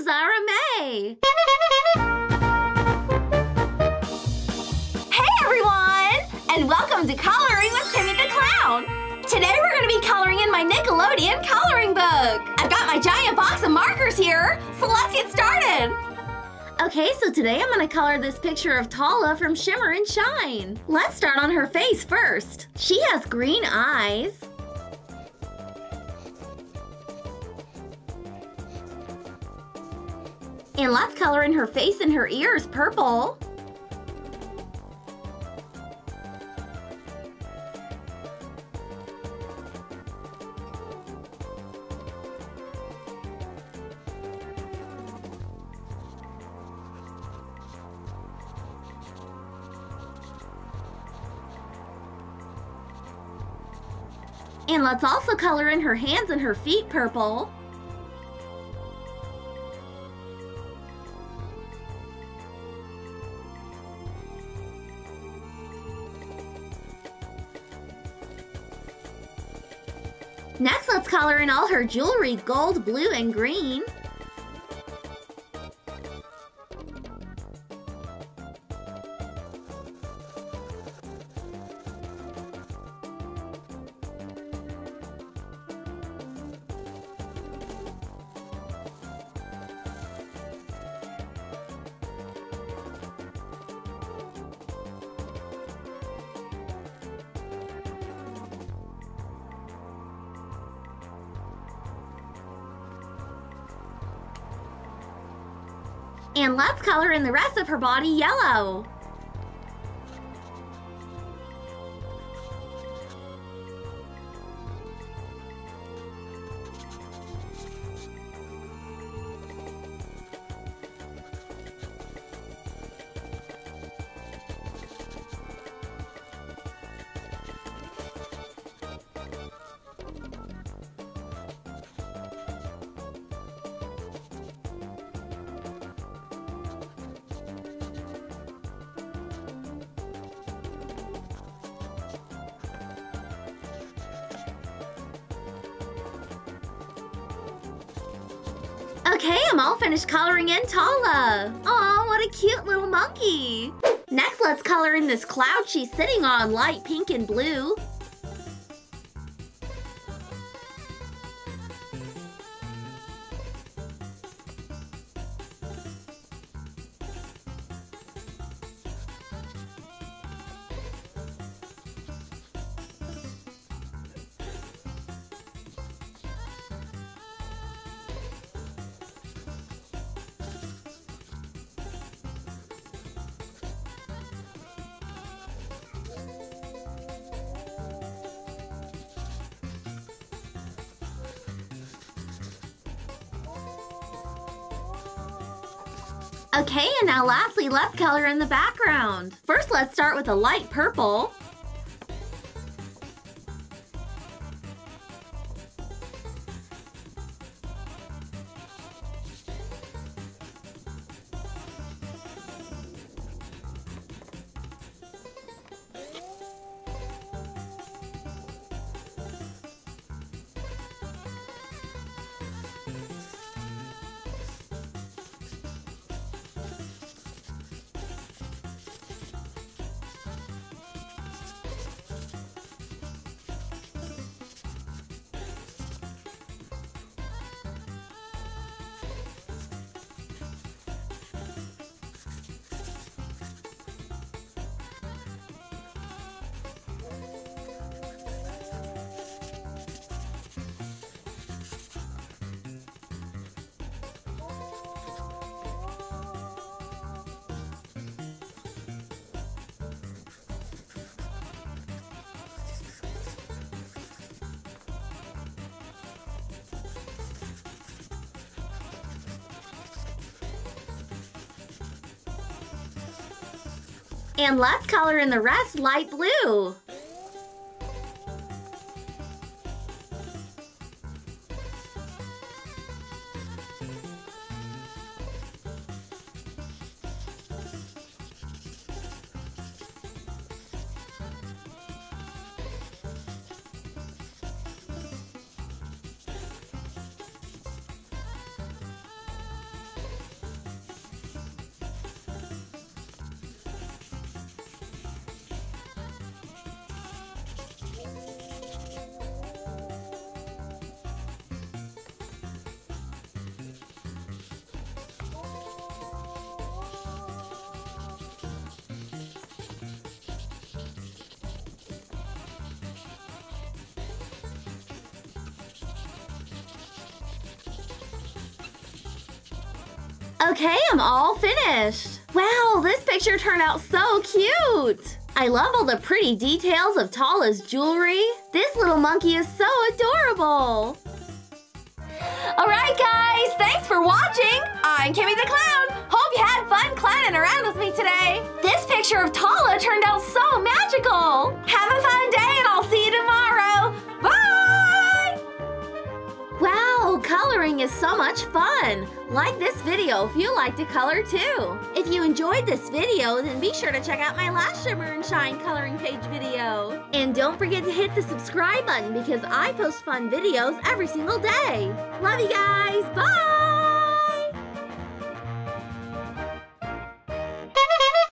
Zara May. Hey everyone! And welcome to Coloring with Timmy the Clown! Today we're going to be coloring in my Nickelodeon coloring book! I've got my giant box of markers here, so let's get started! Okay, so today I'm gonna color this picture of Tala from Shimmer and Shine. Let's start on her face first. She has green eyes. And let's color in her face and her ears purple. And let's also color in her hands and her feet purple. Next, let's color in all her jewelry, gold, blue, and green. And let's color in the rest of her body yellow. Okay, I'm all finished coloring in Tala. Aw, what a cute little monkey. Next, let's color in this cloud she's sitting on, light pink and blue. Okay, and now lastly, let's color in the background. First, let's start with a light purple. And let's color in the rest light blue. Okay, I'm all finished. Wow, this picture turned out so cute. I love all the pretty details of Tala's jewelry. This little monkey is so adorable. Alright guys, thanks for watching! I'm Kimmy the Clown! Hope you had fun clowning around with me today! This picture of Tala turned out so magical! Have a fun day and I'll see you tomorrow! Bye! Wow, coloring is so much fun! Like this video if you like to color too. If you enjoyed this video, then be sure to check out my last Shimmer and Shine coloring page video. And don't forget to hit the subscribe button because I post fun videos every single day. Love you guys, bye!